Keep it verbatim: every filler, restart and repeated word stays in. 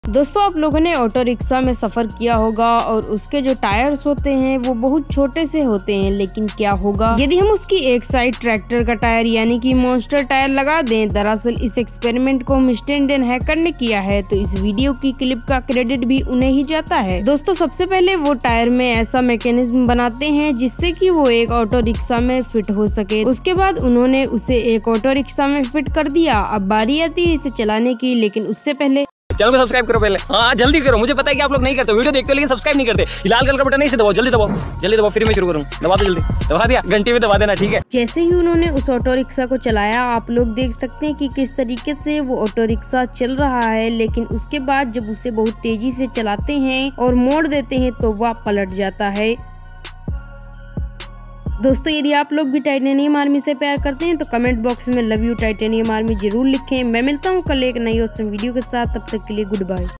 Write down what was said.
दोस्तों, आप लोगों ने ऑटो रिक्शा में सफ़र किया होगा और उसके जो टायर्स होते हैं वो बहुत छोटे से होते हैं। लेकिन क्या होगा यदि हम उसकी एक साइड ट्रैक्टर का टायर यानी कि मॉन्स्टर टायर लगा दें। दरअसल इस एक्सपेरिमेंट को मिस्टर इंडियन हैकर ने किया है, तो इस वीडियो की क्लिप का क्रेडिट भी उन्हें ही जाता है। दोस्तों, सबसे पहले वो टायर में ऐसा मैकेनिज्म बनाते हैं जिससे कि वो एक ऑटो रिक्शा में फिट हो सके। उसके बाद उन्होंने उसे एक ऑटो रिक्शा में फिट कर दिया। अब बारी आती है इसे चलाने की, लेकिन उससे पहले चैनल को सब्सक्राइब करो पहले। हाँ जल्दी करो, मुझे पता है कि आप लोग नहीं करते, वीडियो देखते हो लेकिन सब्सक्राइब नहीं करते। लाल कलर का बटन नहीं से दबाओ, जल्दी दबाओ जल्दी दबाओ, फिर मैं शुरू करूँ। दबा दो जल्दी, दबा दिया, घंटी में दबा देना, ठीक है। जैसे ही उन्होंने उस ऑटो रिक्शा को चलाया, आप लोग देख सकते हैं कि किस तरीके से वो ऑटो रिक्शा चल रहा है। लेकिन उसके बाद जब उसे बहुत तेजी से चलाते हैं और मोड़ देते हैं तो वह पलट जाता है। दोस्तों, यदि आप लोग भी टाइटेनियम आर्मी से प्यार करते हैं तो कमेंट बॉक्स में लव यू टाइटेनियम आर्मी जरूर लिखें। मैं मिलता हूं कल एक नई ऑसम वीडियो के साथ, तब तक के लिए गुड बाय।